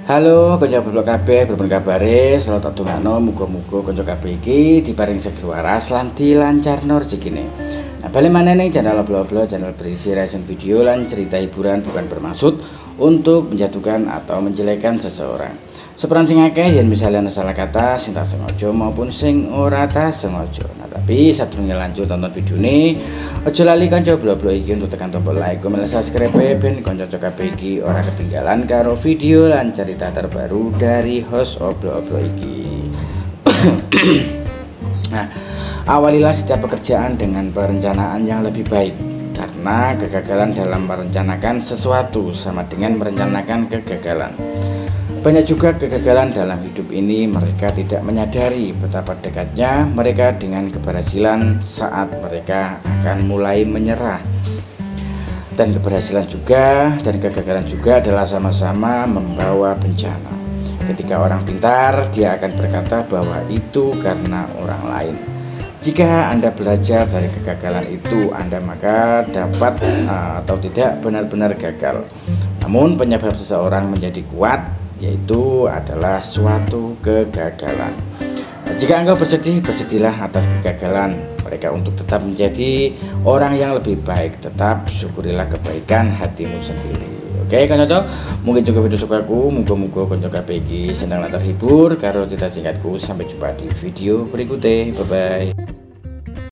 Halo, kanca blog kabeh, pripun kabare? Selawat atungano, muga-muga kanca kabeh iki diparing segi waras lan dilancarno rezekine. Nah, bali maneh ning channel Oblo-Oblo, channel berisi reaction video lan cerita hiburan bukan bermaksud untuk menjatuhkan atau menjelekkan seseorang. Seperan sing akeh yen misalnya salah kata sing tak sengaja maupun sing ora tak sengaja. Nah, tapi sadurunge lanjut tonton video ini, aja lali kanca Oblo-Oblo iki untuk tekan tombol like, komen, subscribe ben kanca kabeh iki ora ketinggalan karo video lan cerita terbaru dari host Oblo-Oblo iki. Nah, awalilah setiap pekerjaan dengan perencanaan yang lebih baik, karena kegagalan dalam merencanakan sesuatu sama dengan merencanakan kegagalan. Banyak juga kegagalan dalam hidup ini, mereka tidak menyadari betapa dekatnya mereka dengan keberhasilan saat mereka akan mulai menyerah. Dan keberhasilan juga dan kegagalan juga adalah sama-sama membawa bencana. Ketika orang pintar, dia akan berkata bahwa itu karena orang lain. Jika Anda belajar dari kegagalan itu, Anda maka dapat atau tidak benar-benar gagal. Namun penyebab seseorang menjadi kuat yaitu adalah suatu kegagalan. Nah, jika engkau bersedih, bersedihlah atas kegagalan mereka untuk tetap menjadi orang yang lebih baik. Tetap syukurilah kebaikan hatimu sendiri. Oke kanca, mungkin juga video sukaku, muga-muga kanca kabeh iki seneng lan terhibur karo cerita singkatku. Sampai jumpa di video berikutnya. Bye bye.